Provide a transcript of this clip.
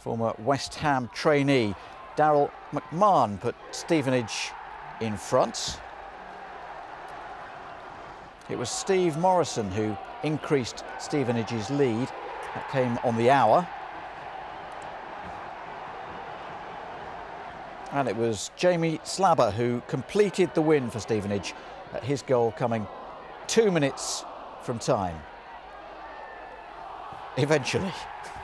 Former West Ham trainee McMahon put Stevenage in front. It was Steve Morison who increased Stevenage's lead. That came on the hour. And it was Jamie Slabber who completed the win for Stevenage, his goal coming 2 minutes from time. Eventually.